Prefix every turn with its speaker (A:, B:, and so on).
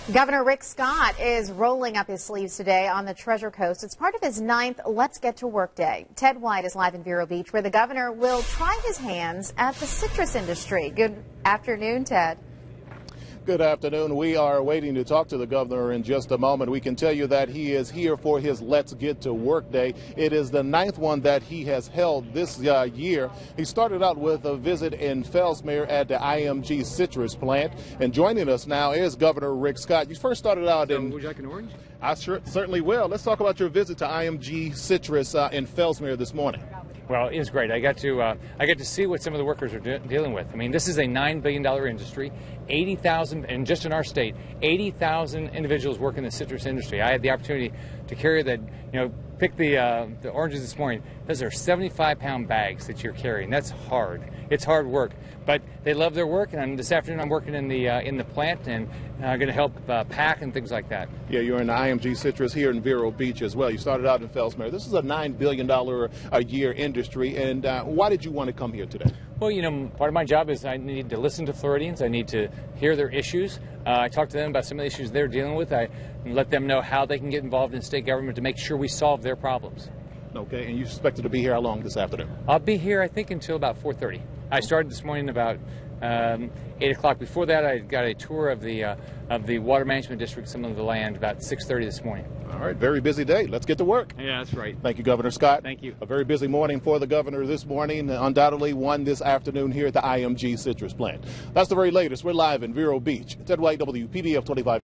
A: Governor Rick Scott is rolling up his sleeves today on the Treasure Coast. It's part of his 9th Let's Get to Work Day. Ted White is live in Vero Beach, where the governor will try his hands at the citrus industry. Good afternoon, Ted.
B: Good afternoon. We are waiting to talk to the governor in just a moment. We can tell you that he is here for his Let's Get to Work Day. It is the 9th one that he has held this year. He started out with a visit in Fellsmere at the IMG citrus plant. And joining us now is Governor Rick Scott. You first started out in...
C: Would you like an orange?
B: I certainly will. Let's talk about your visit to IMG citrus in Fellsmere this morning.
C: Well, it was great. I got to see what some of the workers are dealing with. I mean, this is a $9 billion industry, 80,000, and just in our state, 80,000 individuals work in the citrus industry. I had the opportunity to carry pick the oranges this morning. Those are 75-pound bags that you're carrying. That's hard. It's hard work, but they love their work. And this afternoon, I'm working in the plant and going to help pack and things like that.
B: Yeah, you're in the IMG citrus here in Vero Beach as well. You started out in Fellsmere. This is a $9 billion a year industry. And why did you want to come here today?
C: Well, part of my job is I need to listen to Floridians. I need to hear their issues. I talk to them about some of the issues they're dealing with. I let them know how they can get involved in state government to make sure we solve their problems.
B: Okay, and you expected to be here how long this afternoon?
C: I'll be here, I think, until about 4:30. I started this morning about 8 o'clock. Before that, I got a tour of the water management district, some of the land, about 6:30 this morning.
B: All right, very busy day. Let's get to work.
C: Yeah, that's right.
B: Thank you, Governor Scott.
C: Thank you.
B: A very busy morning for the governor this morning. Undoubtedly one this afternoon here at the IMG citrus plant. That's the very latest. We're live in Vero Beach. Ted White, WPBF 25.